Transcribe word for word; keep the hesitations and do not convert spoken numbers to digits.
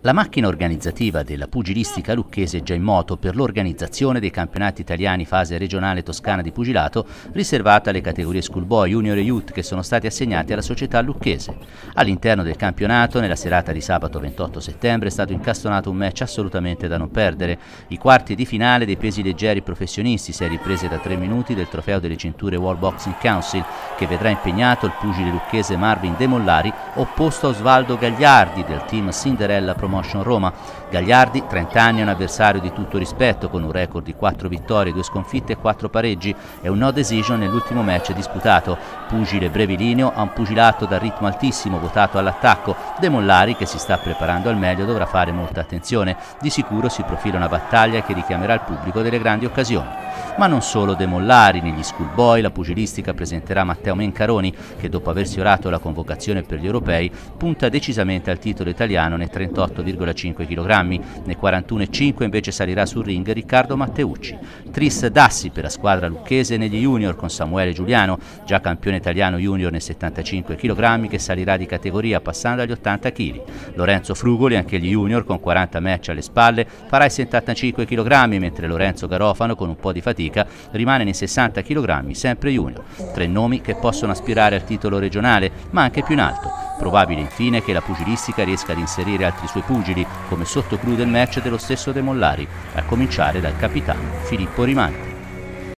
La macchina organizzativa della pugilistica lucchese è già in moto per l'organizzazione dei campionati italiani fase regionale toscana di pugilato riservata alle categorie schoolboy, junior e youth che sono stati assegnati alla società lucchese. All'interno del campionato, nella serata di sabato ventotto settembre, è stato incastonato un match assolutamente da non perdere. I quarti di finale dei pesi leggeri professionisti, serie prese da tre minuti del trofeo delle cinture World Boxing Council, che vedrà impegnato il pugile lucchese Marvin De Mollari opposto a Osvaldo Gagliardi del team Cinderella Promotion Roma. Gagliardi, trenta anni, è un avversario di tutto rispetto con un record di quattro vittorie, due sconfitte e quattro pareggi e un no decision nell'ultimo match disputato. Pugile brevilineo, ha un pugilato dal ritmo altissimo votato all'attacco. De Mollari, che si sta preparando al meglio, dovrà fare molta attenzione. Di sicuro si profila una battaglia che richiamerà il pubblico delle grandi occasioni. Ma non solo De Mollari, negli schoolboy la pugilistica presenterà Matteo Mencaroni, che dopo aver sfiorato la convocazione per gli europei punta decisamente al titolo italiano nei trentotto virgola cinque chilogrammi, nei quarantuno virgola cinque invece salirà sul ring Riccardo Matteucci. Tris Dassi per la squadra lucchese negli junior con Samuele Giuliano, già campione italiano junior nei settantacinque chilogrammi, che salirà di categoria passando agli ottanta chili. Lorenzo Frugoli, anche gli junior con quaranta match alle spalle, farà i settantacinque chilogrammi, mentre Lorenzo Garofano con un po' di fatica rimane nei sessanta chilogrammi, sempre junior. Tre nomi che possono aspirare al titolo regionale, ma anche più in alto. Probabile infine che la pugilistica riesca ad inserire altri suoi pugili come sottoclou del match dello stesso De Mollari, a cominciare dal capitano Filippo Rimanti.